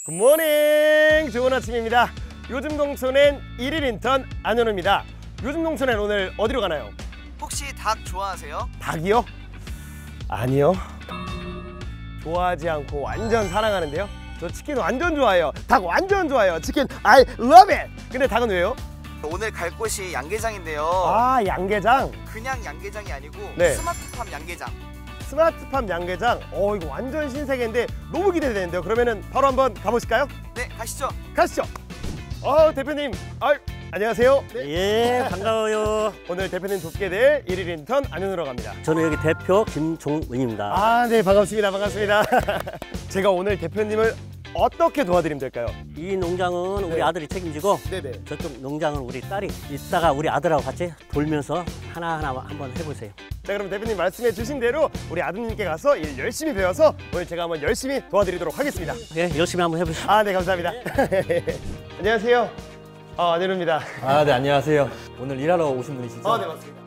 굿모닝! 좋은 아침입니다. 요즘 농촌엔 1일 인턴 안현우입니다. 요즘 농촌엔 오늘 어디로 가나요? 혹시 닭 좋아하세요? 닭이요? 아니요. 좋아하지 않고 완전 사랑하는데요. 저 치킨 완전 좋아해요. 닭 완전 좋아해요. 치킨 I love it! 근데 닭은 왜요? 오늘 갈 곳이 양계장인데요. 아, 양계장? 그냥 양계장이 아니고 네. 스마트팜 양계장. 스마트팜 양계장? 이거 완전 신세계인데 너무 기대되는데요. 그러면은 바로 한번 가보실까요? 네, 가시죠. 가시죠. 대표님, 안녕하세요. 예, 반가워요. 오늘 대표님 돕게 될 1일 인턴 안현우로 갑니다. 저는 여기 대표 김종은입니다. 네, 반갑습니다. 반갑습니다. 제가 오늘 대표님을 어떻게 도와드리면 될까요? 이 농장은 우리 네. 아들이 책임지고 네네. 저쪽 농장은 우리 딸이 이따가 우리 아들하고 같이 돌면서 하나하나 한번 해보세요. 자, 그럼 대표님 말씀해 주신 대로 우리 아드님께 가서 일 열심히 배워서 오늘 제가 한번 열심히 도와드리도록 하겠습니다. 예, 열심히 한번 해보시죠. 네, 감사합니다. 안녕하세요. 안현우입니다. 네, 안녕하세요. 오늘 일하러 오신 분이시죠? 네, 맞습니다.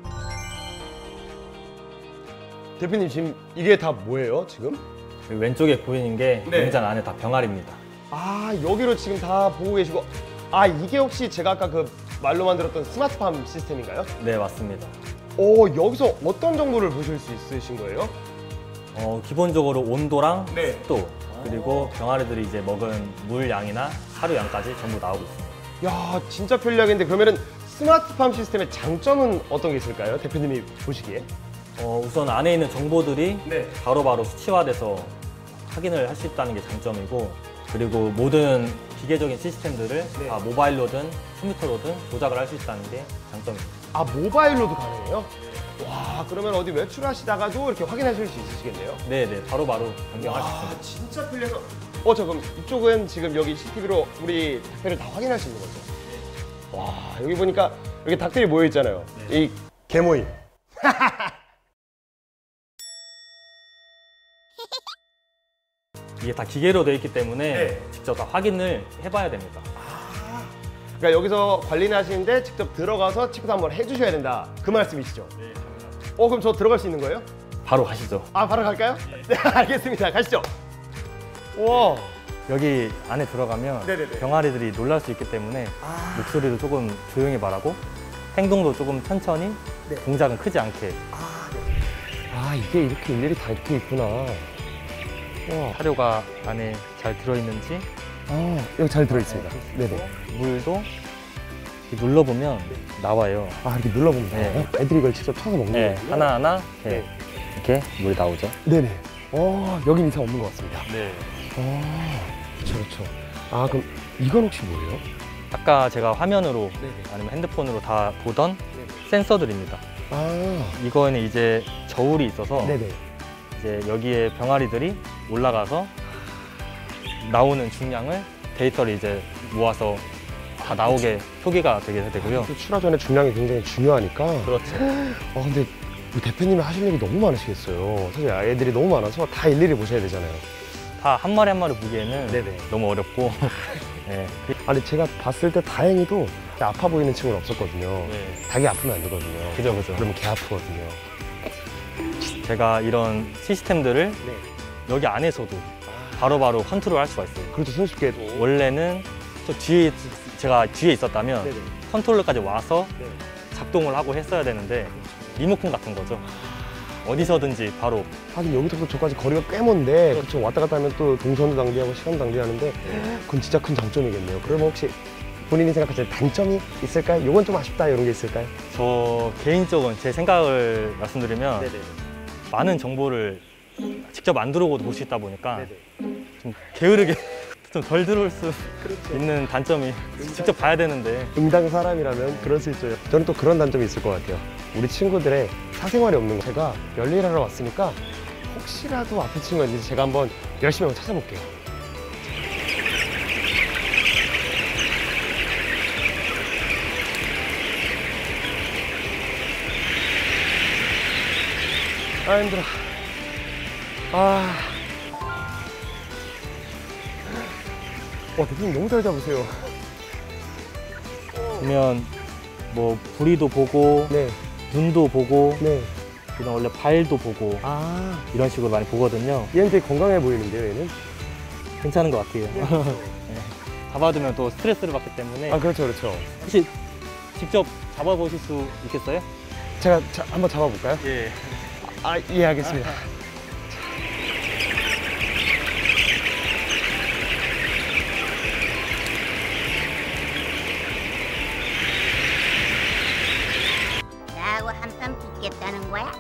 대표님, 지금 이게 다 뭐예요, 지금? 여기 왼쪽에 보이는 게 네. 농장 안에 다 병아리입니다. 여기로 지금 다 보고 계시고, 이게 혹시 제가 아까 그 말로만 들었던 스마트팜 시스템인가요? 네, 맞습니다. 여기서 어떤 정보를 보실 수 있으신 거예요? 기본적으로 온도랑 네. 습도, 그리고 병아리들이 이제 먹은 물 양이나 하루 양까지 전부 나오고 있습니다. 야, 진짜 편리하겠는데 그러면은 스마트팜 시스템의 장점은 어떤 게 있을까요? 대표님이 보시기에. 우선 안에 있는 정보들이 네. 바로바로 수치화돼서 확인을 할 수 있다는 게 장점이고, 그리고 모든 기계적인 시스템들을 네. 다 모바일로든 컴퓨터로든 조작을 할 수 있다는 게 장점입니다. 모바일로도 가능해요? 와, 그러면 어디 외출하시다가도 이렇게 확인하실 수 있으시겠네요? 네, 바로바로 변경할 수 있습니다. 진짜 편리해서. 저 그럼 이쪽은 지금 여기 CCTV로 우리 닭들을 다 확인할 수 있는 거죠? 와, 여기 보니까 여기 닭들이 모여 있잖아요. 이 개모임. 이게 다 기계로 되어 있기 때문에 네. 직접 다 확인을 해봐야 됩니다. 그러니까 여기서 관리를 하시는데 직접 들어가서 체크도 한번 해주셔야 된다. 그 말씀이시죠? 네. 그럼 저 들어갈 수 있는 거예요? 바로 가시죠. 바로 갈까요? 네, 알겠습니다. 가시죠. 와. 여기 안에 들어가면 네네네. 병아리들이 놀랄 수 있기 때문에 목소리도 조금 조용히 말하고 행동도 조금 천천히, 네. 동작은 크지 않게. 이게 이렇게 일일이 다 이렇게 있구나. 와. 사료가 안에 잘 들어있는지, 여기 잘 들어있습니다. 네네. 물도 이렇게 눌러보면 나와요. 이렇게 눌러보면 네. 돼요? 애들이 이걸 직접 쳐서 먹는 네, 거예요? 하나하나 이렇게 물이 나오죠. 네네. 여긴 이상 없는 것 같습니다. 네. 그렇죠. 그럼 이건 혹시 뭐예요? 아까 제가 화면으로 네네. 아니면 핸드폰으로 다 보던 센서들입니다. 이거에는 이제 저울이 있어서 네네. 이제 여기에 병아리들이 올라가서 나오는 중량을 데이터를 이제 모아서 다 나오게 표기가 되게 되고요. 또 출하 전에 중량이 굉장히 중요하니까. 그렇죠. 근데 우리 대표님이 하실 일이 너무 많으시겠어요. 사실 애들이 너무 많아서 다 일일이 보셔야 되잖아요. 다 한 마리 한 마리 보기에는 네네. 너무 어렵고. 네. 근데 제가 봤을 때 다행히도 아파 보이는 친구는 없었거든요. 네. 닭이 아프면 안 되거든요. 그죠. 그러면 개 아프거든요. 제가 이런 시스템들을 네. 여기 안에서도 바로바로 컨트롤 할 수가 있어요. 그렇죠. 손쉽게도. 원래는 제가 뒤에 있었다면 네네. 컨트롤러까지 와서 네. 작동을 하고 했어야 되는데 리모컨 같은 거죠. 어디서든지 바로. 하긴 여기서부터 저까지 거리가 꽤 먼데 그렇죠. 왔다 갔다 하면 또 동선도 낭비하고 시간도 낭비하는데 그건 진짜 큰 장점이겠네요. 그러면 혹시 본인이 생각하실 때 단점이 있을까요? 이건 좀 아쉽다 이런 게 있을까요? 저 개인적인 제 생각을 말씀드리면 많은 정보를 직접 안 들어오고 볼 수 있다 보니까 좀 게으르게 좀 덜 들어올 수 있는 단점이 직접 봐야 되는데. 응당 사람이라면 그럴 수 있죠. 저는 또 그런 단점이 있을 것 같아요. 우리 친구들의 사생활이 없는 거. 제가 열일하러 왔으니까 혹시라도 아픈 친구가 있는지 제가 한번 열심히 한번 찾아볼게요. 힘들어. 대표님 너무 잘 잡으세요. 보면 뭐 부리도 보고 네. 눈도 보고 네. 그다음 원래 발도 보고 이런 식으로 많이 보거든요. 얘는 되게 건강해 보이는데요, 얘는? 괜찮은 것 같아요. 네. 잡아두면 또 스트레스를 받기 때문에 아, 그렇죠, 그렇죠. 혹시 직접 잡아보실 수 있겠어요? 제가 한번 잡아볼까요? 예. 아, 예, 알겠습니다. 나하고 한판 붙겠다는 거야?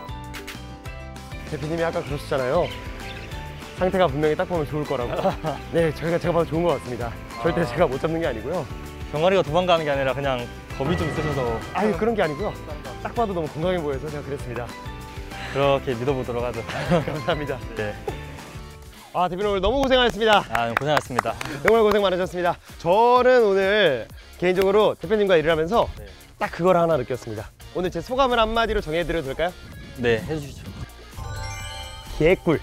대표님이 아까 그러셨잖아요. 상태가 분명히 딱 보면 좋을 거라고. 네, 제가 봐도 좋은 것 같습니다. 절대 제가 못 잡는 게 아니고요. 병아리가 도망가는 게 아니라 그냥 겁이 좀 있으셔서 아유, 그런 게 아니고요. 딱 봐도 너무 건강해 보여서 제가 그랬습니다. 그렇게 믿어보도록 하죠. 감사합니다. 네. 아, 대표님 오늘 너무 고생하셨습니다. 아, 고생하셨습니다. 정말 고생 많으셨습니다. 저는 오늘 개인적으로 대표님과 일을 하면서 네. 딱 그걸 하나 느꼈습니다. 오늘 제 소감을 한마디로 정해드려도 될까요? 네, 해주시죠. 개꿀.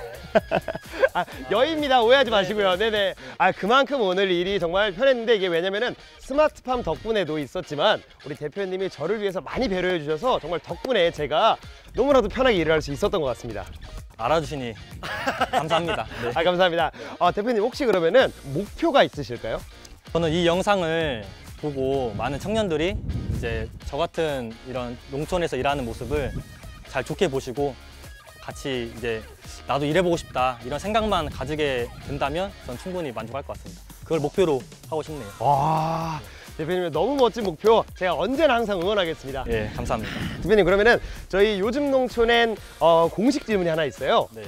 아, 여의입니다. 오해하지 마시고요. 네네. 아, 그만큼 오늘 일이 정말 편했는데, 이게 왜냐면은 스마트팜 덕분에도 있었지만 우리 대표님이 저를 위해서 많이 배려해 주셔서 정말 덕분에 제가 너무나도 편하게 일을 할 수 있었던 것 같습니다. 알아주시니 감사합니다. 네. 아, 감사합니다. 대표님 혹시 그러면은 목표가 있으실까요? 저는 이 영상을 보고 많은 청년들이 이제 저 같은 이런 농촌에서 일하는 모습을 잘 좋게 보시고 같이 이제 나도 일해보고 싶다 이런 생각만 가지게 된다면 전 충분히 만족할 것 같습니다. 그걸 목표로 하고 싶네요. 와, 대표님의 너무 멋진 목표 제가 언제나 항상 응원하겠습니다. 예, 감사합니다. 대표님 그러면은 저희 요즘 농촌엔 공식 질문이 하나 있어요. 네.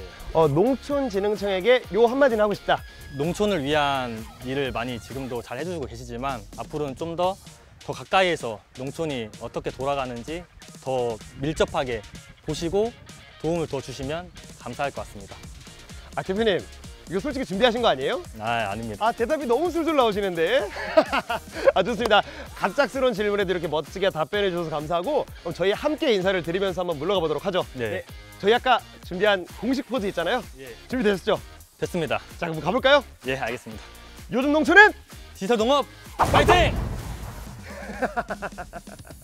농촌진흥청에게 요 한마디는 하고 싶다. 농촌을 위한 일을 많이 지금도 잘 해주고 계시지만 앞으로는 좀 더 가까이에서 농촌이 어떻게 돌아가는지 더 밀접하게 보시고 도움을 더 주시면 감사할 것 같습니다. 아, 대표님 이거 솔직히 준비하신 거 아니에요? 아, 아닙니다. 아, 대답이 너무 술술 나오시는데. 아, 좋습니다. 갑작스러운 질문에도 이렇게 멋지게 답변해 주셔서 감사하고, 그럼 저희 함께 인사를 드리면서 한번 물러가 보도록 하죠. 네. 저희 아까 준비한 공식 포즈 있잖아요. 예. 준비되셨죠? 됐습니다. 자, 그럼 가볼까요? 예, 알겠습니다. 요즘 농촌은 디지털 농업 파이팅!